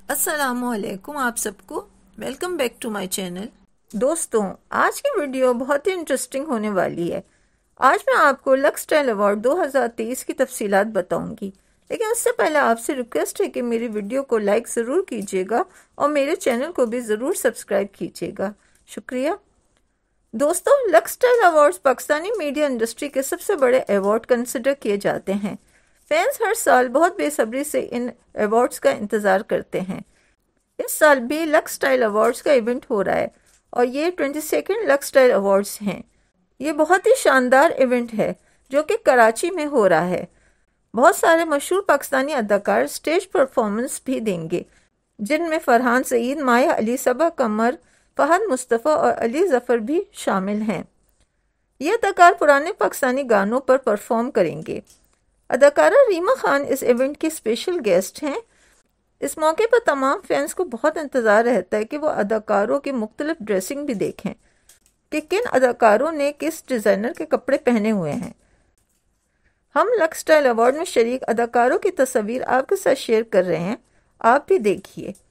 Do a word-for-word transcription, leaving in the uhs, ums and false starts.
अस्सलामुअलैकुम आप सबको welcome back to my channel. दोस्तों, आज की वीडियो बहुत ही इंटरेस्टिंग होने वाली है। आज मैं आपको लक्स स्टाइल अवार्ड दो हज़ार तेईस की तफसीलात बताऊंगी, लेकिन उससे पहले आपसे रिक्वेस्ट है कि मेरी वीडियो को लाइक ज़रूर कीजिएगा और मेरे चैनल को भी ज़रूर सब्सक्राइब कीजिएगा। शुक्रिया। दोस्तों, Lux Style Awards Pakistani media industry के सबसे बड़े अवार्ड कंसिडर किए जाते हैं। फैंस हर साल बहुत बेसब्री से इन अवार्ड्स का इंतज़ार करते हैं। इस साल भी लक्स स्टाइल अवार्ड्स का इवेंट हो रहा है और ये twenty second Lux Style Awards हैं। ये बहुत ही शानदार इवेंट है जो कि कराची में हो रहा है। बहुत सारे मशहूर पाकिस्तानी अदाकार स्टेज परफॉर्मेंस भी देंगे, जिनमें फरहान सईद, माया अली, सबा कमर, फहद मुस्तफ़ा और अली जफ़र भी शामिल हैं। ये अदाकार पुराने पाकिस्तानी गानों पर परफॉर्म करेंगे। अदाकारा रीमा खान इस इवेंट की स्पेशल गेस्ट हैं। इस मौके पर तमाम फैंस को बहुत इंतज़ार रहता है कि वो अदाकारों की मुख्तलिफ ड्रेसिंग भी देखें कि किन अदाकारों ने किस डिज़ाइनर के कपड़े पहने हुए हैं। हम लक्स स्टाइल अवार्ड में शरीक अदाकारों की तस्वीर आपके साथ शेयर कर रहे हैं, आप भी देखिए।